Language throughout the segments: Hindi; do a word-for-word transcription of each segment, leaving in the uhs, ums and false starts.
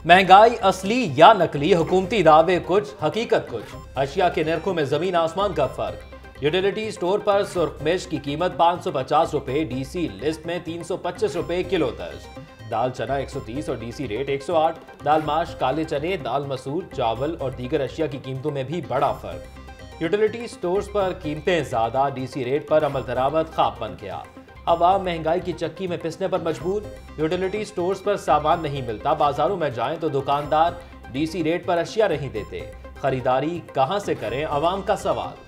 महंगाई असली या नकली, हुकूमती दावे कुछ, हकीकत कुछ। अशिया के नरखों में जमीन आसमान का फर्क। यूटिलिटी स्टोर पर सुर्ख मिर्च की कीमत पाँच सौ पचास रुपए, डीसी लिस्ट में तीन सौ पच्चीस रुपए किलो दर्ज। दाल चना एक सौ तीस और डीसी रेट एक सौ आठ। दाल माश, काले चने, दाल मसूर, चावल और दीगर अशिया की कीमतों में भी बड़ा फर्क। यूटिलिटी स्टोर्स पर कीमतें ज्यादा, डीसी रेट पर अमल दरामद खाप बन गया। अवाम महंगाई की चक्की में पिसने पर मजबूर। यूटिलिटी स्टोर्स पर सामान नहीं मिलता, बाजारों में जाएं तो दुकानदार डीसी रेट पर अशिया नहीं देते। खरीदारी कहां से करें, अवाम का सवाल।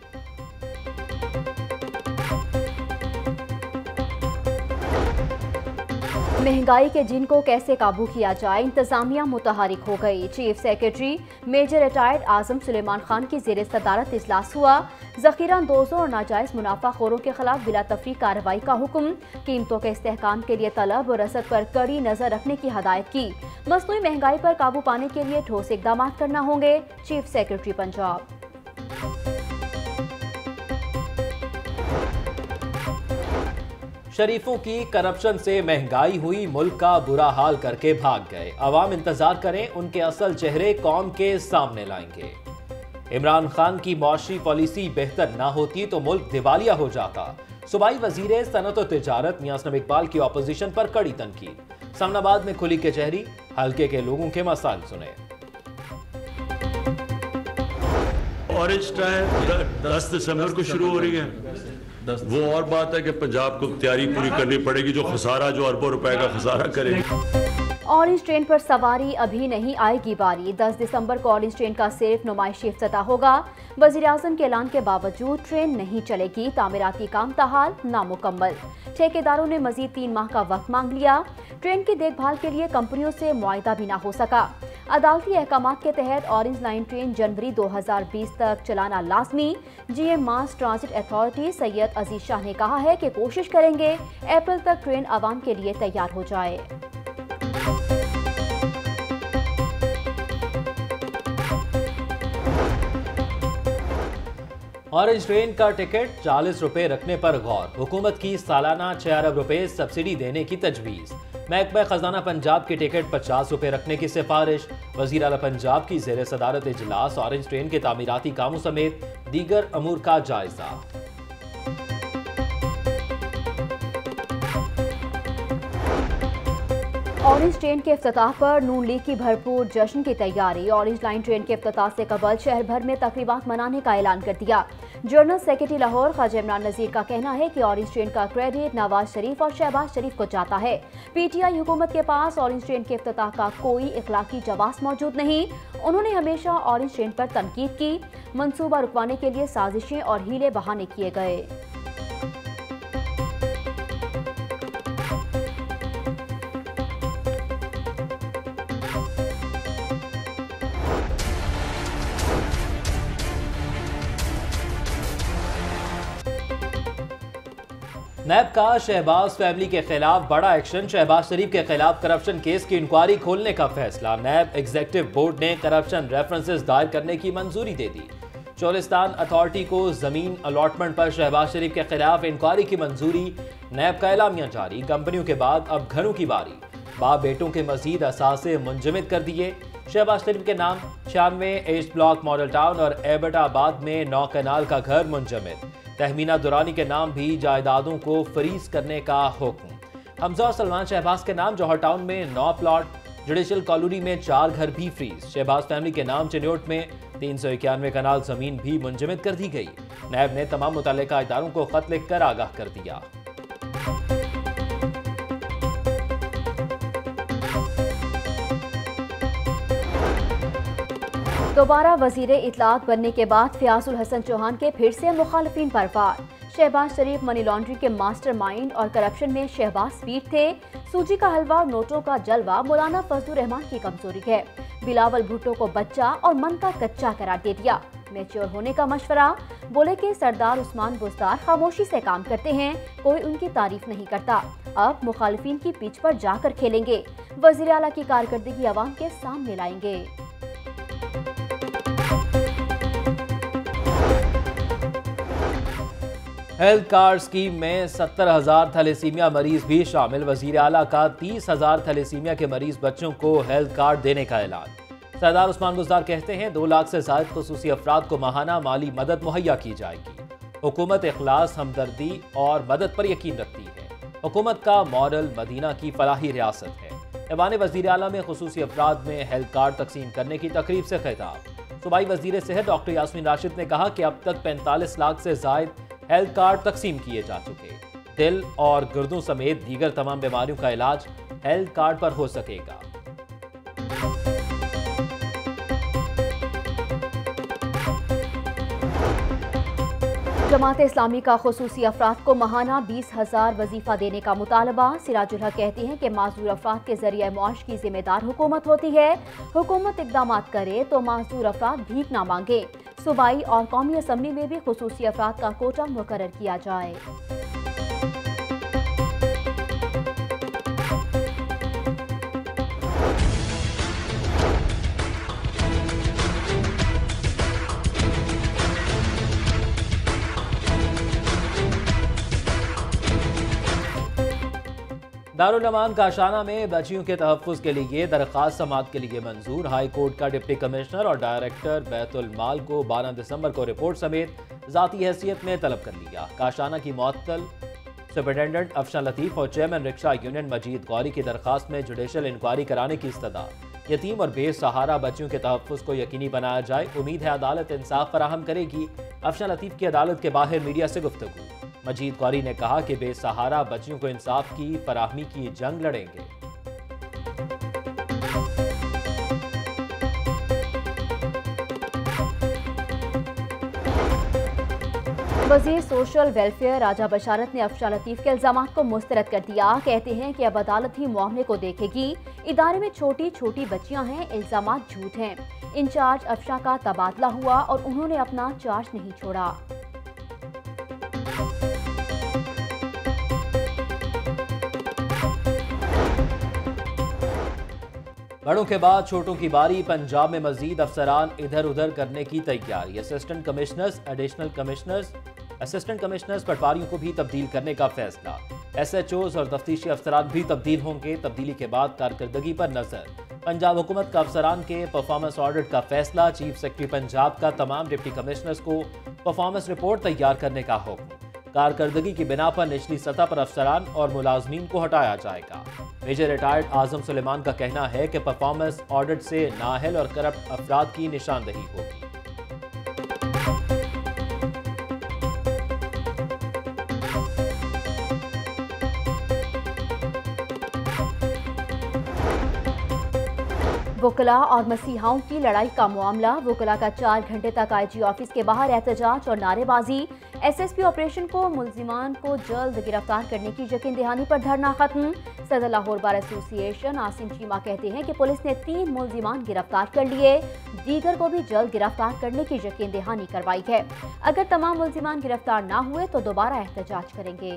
महंगाई के जिन को कैसे काबू किया जाए, इंतजामिया मुतहरिक हो गई। Chief secretary major retired Azam Suleman Khan की जेर सदारत इजलास हुआ। जखीरा अंदोजों और नाजायज मुनाफाखोरों के खिलाफ बिला तफरीक कार्रवाई का हुक्म। कीमतों के इस्तेहकाम के लिए तलब और रसद पर कड़ी नजर रखने की हदायत की। मसनूई महंगाई पर काबू पाने के लिए ठोस इकदाम करना होंगे, चीफ सेक्रेटरी पंजाब। शरीफों की करप्शन से महंगाई हुई, मुल्क का बुरा हाल करके भाग गए। अवाम इंतजार करें, उनके असल चेहरे कौम के सामने लाएंगे। इमरान खान की मौशी पॉलिसी बेहतर ना होती तो मुल्क दिवालिया हो जाता। सूबाई वजीर सनत और तिजारत मियां असलम इकबाल की ऑपोजिशन पर कड़ी तनकीद। समनाबाद में खुली कचहरी, हल्के के लोगों के मसाइल सुने। ऑरेंज ट्रायल दस दिसंबर को शुरू हो रही है। वो और बात है कि पंजाब को तैयारी पूरी करनी पड़ेगी, जो खसारा जो अरबों रुपए का खसारा करेगी। ऑरेंज ट्रेन पर सवारी अभी नहीं आएगी बारी। दस दिसंबर को ऑरेंज ट्रेन का सिर्फ नुमाइशी इफ्तिताह होगा। वजीर आज़म के ऐलान के बावजूद ट्रेन नहीं चलेगी। तामीराती काम ताहाल नामुकम्मल। ठेकेदारों ने मजीद तीन माह का वक्त मांग लिया। ट्रेन की देखभाल के लिए कंपनियों से मुआयदा भी ना हो सका। अदालती अहकामात के तहत ऑरेंज लाइन ट्रेन जनवरी दो हज़ार बीस तक चलाना लाजमी। GM mass transit authority Syed Aziz Shah ने कहा है कि कोशिश करेंगे अप्रैल तक ट्रेन आवाम के लिए तैयार हो जाए। ऑरेंज ट्रेन का टिकट चालीस रुपए रखने पर गौर। हुकूमत की सालाना छह अरब रुपए सब्सिडी देने की तजवीज। महकमा खजाना पंजाब की टिकट पचास रुपए रखने की सिफारिश। वजीर आला पंजाब की जेर सदारत इजलास, ऑरेंज ट्रेन के तामीराती कामों समेत दीगर अमूर का जायजा। ऑरेंज ट्रेन के इफ्तिताह पर नून लीग की भरपूर जश्न की तैयारी। ऑरेंज लाइन ट्रेन के इफ्तिताह से कबल शहर भर में तकरीबात मनाने का ऐलान कर दिया। जनरल सेक्रेटरी लाहौर ख्वाजा इमरान नज़ीर का कहना है कि ऑरेंज ट्रेन का क्रेडिट नवाज शरीफ और शहबाज शरीफ को जाता है। पीटीआई हुकूमत के पास ऑरेंज ट्रेन के इफ्तिताह का कोई इखलाकी जवाब मौजूद नहीं। उन्होंने हमेशा ऑरेंज ट्रेन पर तनकीद की। मनसूबा रुकवाने के लिए साजिशें और हीले बहाने किए गए। नैब का शहबाज फैमिली के खिलाफ बड़ा एक्शन। शहबाज शरीफ के खिलाफ करप्शन केस की इंक्वायरी खोलने का फैसला। नैब एग्जीक्यूटिव बोर्ड ने करप्शन रेफरेंसेस दायर करने की मंजूरी दे दी। चोलिस्तान अथॉरिटी को जमीन अलॉटमेंट पर शहबाज शरीफ के खिलाफ इंक्वायरी की मंजूरी। नैब का एलामिया जारी। कंपनियों के बाद अब घरों की बारी। बाप बेटों के मजीद असासे मुंजमद कर दिए। शहबाज शरीफ के नाम छियानवे ईस्ट ब्लॉक मॉडल टाउन और एबटाबाद में नौ कैनाल का घर मुंजमद। तहमीना दुरानी के नाम भी जायदादों को फ्रीज करने का हुक्म। हमजा और सलमान शहबाज के नाम जौहर टाउन में नौ प्लॉट, जुडिशल कॉलोनी में चार घर भी फ्रीज। शहबाज फैमिली के नाम चिन्योट में तीन सौ इक्यानवे कनाल जमीन भी मुंजमद कर दी गई। नैब ने तमाम मुतल्लिका इदारों को खत लिखकर आगाह कर दिया। दोबारा वजीर इतलात बनने के बाद फयाजुल हसन चौहान के फिर से मुखालफिन पर वार। शहबाज शरीफ मनी लॉन्ड्रिंग के मास्टरमाइंड और करप्शन में शहबाज पीर थे। सूजी का हलवा और नोटों का जलवा मौलाना फजलुर रहमान की कमजोरी है। बिलावल भुट्टो को बच्चा और मन का कच्चा करार दे दिया। मैच्योर होने का मशवरा। बोले कि सरदार उस्मान बुज़दार खामोशी से काम करते हैं, कोई उनकी तारीफ नहीं करता। अब मुखालिफिन की पिच पर जाकर खेलेंगे। वजीर आला की कारकर्दगी अवाम के सामने लाएंगे। हेल्थ कार्ड स्कीम में सत्तर हजार थैलेसीमिया मरीज भी शामिल। वजीर आला का तीस हजार थैलेसीमिया के मरीज बच्चों को हेल्थ कार्ड देने का ऐलान। सरदार उस्मान गुजदार कहते हैं दो लाख से ज्यादा खुसूसी अफराद को माहाना माली मदद मुहैया की जाएगी। हुकूमत इखलास, हमदर्दी और मदद पर यकीन रखती है। हुकूमत का मॉडल मदीना की फलाही रियासत है। ऐवान वजीर आला में खुसूसी अफराद में हेल्थ कार्ड तकसीम करने की तकरीब से खिताब। सूबाई वजीर सेहत डॉक्टर यास्मीन राशिद ने कहा कि अब तक पैंतालीस लाख से जायद हेल्थ कार्ड तकसीम किए जा चुके। दिल और गुर्दों समेत दीगर तमाम बीमारियों का इलाज हेल्थ कार्ड पर हो सकेगा। जमात इस्लामी का खुसूसी अफराद को माहाना बीस हजार वजीफा देने का मुतालबा। सिराजुल हक कहती हैं कि माजूर अफराद के जरिए मुआश की जिम्मेदार हुकूमत होती है। हुकूमत इकदाम करे तो माजूर अफराद भीख ना मांगे। सूबाई और कौमी असम्बली में भी खुसूसी अफराद का कोटा मुकर्रर किया जाए। दारुल अमान काशाना में बच्चियों के तहफ़्फ़ुज़ के लिए दरख्वास्त समाअत के लिए मंजूर। हाई कोर्ट का डिप्टी कमिश्नर और डायरेक्टर बैतुल माल को बारह दिसंबर को रिपोर्ट समेत ज़ाती हैसियत में तलब कर लिया। काशाना की मुअत्तल सुपरिटेंडेंट अफशा लतीफ़ और chairman rickshaw union Majeed Ghauri की दरख्वास्त में जुडिशल इंक्वायरी कराने की इस्तदा। यतीम और बेसहारा बच्चियों के तहफ़्फ़ुज़ को यकीनी बनाया जाए। उम्मीद है अदालत इंसाफ फराहम करेगी। अफशा लतीफ़ की अदालत के बाहर मीडिया से गुफ्तगू। मजीद गौरी ने कहा कि बेसहारा बच्चियों को इंसाफ की फराहमी की जंग लड़ेंगे। वज़ीर सोशल वेलफेयर राजा बशारत ने अफशा लतीफ़ के इल्ज़ामात को मुस्तरद कर दिया। कहते हैं कि अब अदालत ही मामले को देखेगी। इदारे में छोटी छोटी बच्चियां हैं, इल्ज़ामात झूठ हैं। इंचार्ज अफशा का तबादला हुआ और उन्होंने अपना चार्ज नहीं छोड़ा। बड़ों के बाद छोटों की बारी। पंजाब में मजीद अफसरान इधर उधर करने की तैयारी। Assistant commissioners, additional commissioners, assistant commissioners, पटवारियों को भी तब्दील करने का फैसला। एस एच ओज और तफ्तीशी अफसरान भी तब्दील होंगे। तब्दीली के बाद कारकर्दगी पर नजर। पंजाब हुकूमत का अफसरान के परफॉर्मेंस ऑडिट का फैसला। चीफ सेक्रेटरी पंजाब का तमाम डिप्टी कमिश्नर्स को परफॉर्मेंस रिपोर्ट तैयार करने का हुक्म। कारकर्दगी की बिना पर निचली सतह पर अफसरान और मुलाजमीन को हटाया जाएगा। मेजर रिटायर्ड आजम सुलेमान का कहना है कि परफॉर्मेंस ऑडिट से नाअहल और करप्ट अफराद की निशानदही होगी। वकला और मसीहाओं की लड़ाई का मामला। वकला का चार घंटे तक आई जी ऑफिस के बाहर एहतजाज और नारेबाजी। एस एस पी ऑपरेशन को मुलजिमान को जल्द गिरफ्तार करने की यकीन दहानी पर धरना खत्म। सदर लाहौर बार एसोसिएशन आसिम चीमा कहते हैं कि पुलिस ने तीन मुलजिमान गिरफ्तार कर लिए, दीगर को भी जल्द गिरफ्तार करने की यकीन दहानी करवाई है। अगर तमाम मुलजिमान गिरफ्तार ना हुए तो दोबारा एहतजाज करेंगे।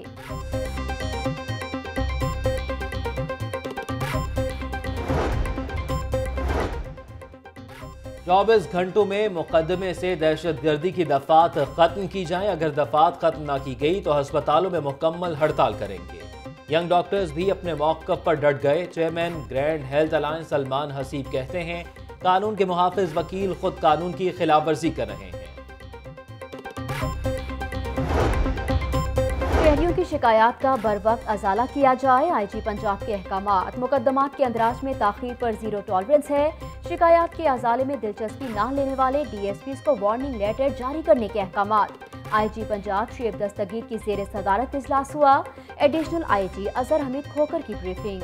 चौबीस घंटों में मुकदमे से दहशत गर्दी की दफात खत्म की जाए। अगर दफात खत्म ना की गई तो अस्पतालों में मुकम्मल हड़ताल करेंगे। यंग डॉक्टर्स भी अपने मौक़िफ़ पर डट गए। Chairman grand health alliance Salman Haseeb कहते हैं कानून के मुहाफिज वकील खुद कानून की खिलाफ वर्जी कर रहे हैं। शहरियों की शिकायत का बर वक्त अजाला किया जाए। आई जी पंजाब के अहकामात। मुकदमात के अंदराज में ताखीर पर जीरो टॉलरेंस है। शिकायत के अजाले में दिलचस्पी न लेने वाले डी एस पीज़ को वार्निंग लेटर जारी करने के अहकामात। आई जी पंजाब शेब दस्तगीर की ज़ेर सदारत इजलास हुआ। Additional I G Azhar Hameed Khokhar की ब्रीफिंग।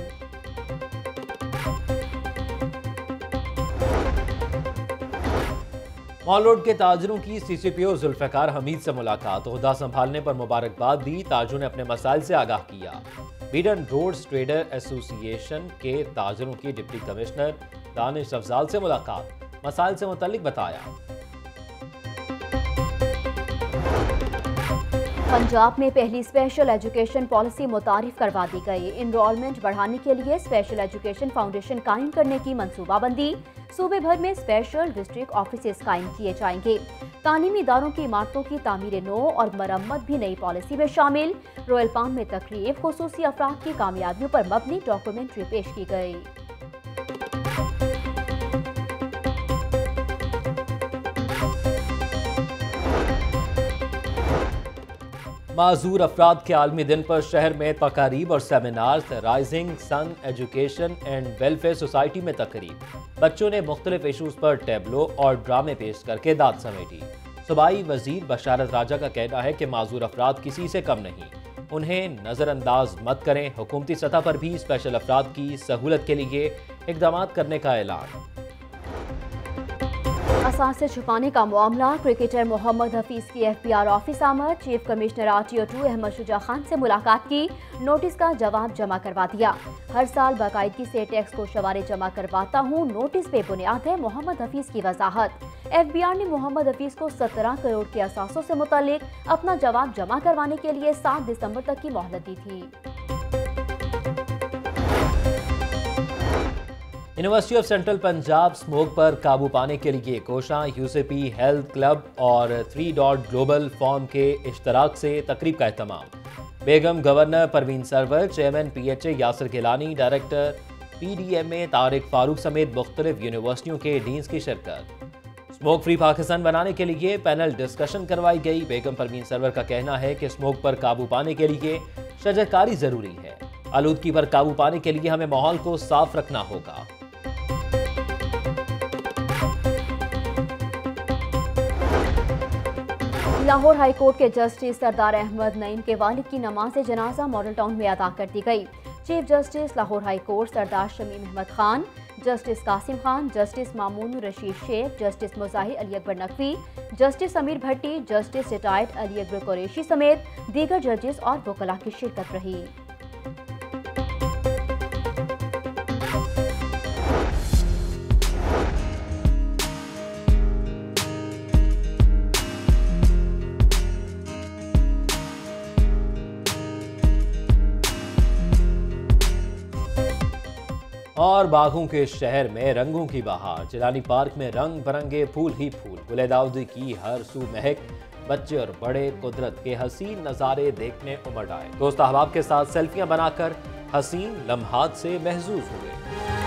मॉल रोड के ताजरों की C C P O Zulfiqar Hameed से मुलाकात। ओहदा संभालने पर मुबारकबाद दी। ताजरों ने अपने मसाइल से आगाह किया। बीडन रोड ट्रेडर एसोसिएशन के ताजरों की डिप्टी कमिश्नर दानिश अफजाल से मुलाकात। मसाइल से मुतल्लिक बताया। पंजाब में पहली स्पेशल एजुकेशन पॉलिसी मुतारिफ करवा दी गई। इनरोलमेंट बढ़ाने के लिए स्पेशल एजुकेशन फाउंडेशन कायम करने की मनसूबाबंदी। सूबे भर में स्पेशल डिस्ट्रिक्ट ऑफिसेस कायम किए जाएंगे। तालीमी इदारों की इमारतों की तामीर नो और मरम्मत भी नई पॉलिसी में शामिल। रॉयल पाम में तकरीब खुसूसी अफराद की कामयाबियों पर मबनी डॉक्यूमेंट्री पेश की गई। माजूर अफराद के आलमी दिन पर शहर में तकारीब और seminars. Rising sun education and welfare society में तकरीब। बच्चों ने मुख्तलिफ इशूज पर टैबलो और ड्रामे पेश करके दाद समेटी। सूबाई वजीर बशारत राजा का कहना है कि माजूर अफराद किसी से कम नहीं, उन्हें नज़रअंदाज मत करें। हुकूमती सतह पर भी स्पेशल अफराद की सहूलत के लिए इक़दाम करने का ऐलान। असासे छुपाने का मामला। क्रिकेटर मोहम्मद हफीज की एफ बी आर ऑफिस आमद। Chief commissioner R T O two Ahmed Shuja Khan से मुलाकात की, नोटिस का जवाब जमा करवा दिया। हर साल बाकायदगी से टैक्स को शवारे जमा करवाता हूँ, नोटिस पे बुनियाद है मोहम्मद हफीज की वजाहत। एफ बी आर ने मोहम्मद हफीज को सत्रह करोड़ के असासों से मुतालिक अपना जवाब जमा करवाने के लिए सात दिसंबर तक की मोहलत दी थी। University of central Punjab smoke पर काबू पाने के लिए कोशां, यूसीपी, हेल्थ क्लब और थ्री डॉट ग्लोबल फॉर्म के इश्तराक से तकरीब का एहतमाम। बेगम governor Parveen Sarwar, chairman P H A Yasir Gilani, director P D M A Tariq Farooq समेत मुख्तलिफ यूनिवर्सिटियों के डीन्स की शिरकत। स्मोक फ्री पाकिस्तान बनाने के लिए पैनल डिस्कशन करवाई गई। बेगम परवीन सरवर का कहना है कि स्मोक पर काबू पाने के लिए शजरकारी जरूरी है। आलूदगी पर काबू पाने के लिए हमें माहौल को साफ रखना होगा। लाहौर हाई कोर्ट के जस्टिस सरदार अहमद नईम के वालिद की नमाज जनाजा मॉडल टाउन में अदा कर दी गई। Chief justice Lahore high court Sardar Shamim Ahmed Khan, justice Qasim Khan, justice Mamoon Rasheed Sheikh, justice Mujahir Ali Akbar Naqvi, justice Amir Bhatti, justice retired Ali Akbar Qureshi समेत दीगर जजेस और वकला की शिरकत रही। और बागों के शहर में रंगों की बहार। जिलानी पार्क में रंग बरंगे फूल ही फूल। गुले दाऊदी की हर सू महक। बच्चे और बड़े कुदरत के हसीन नज़ारे देखने उमड़ आए। दोस्त अहबाब के साथ सेल्फियां बनाकर हसीन लम्हात से महजूज हुए।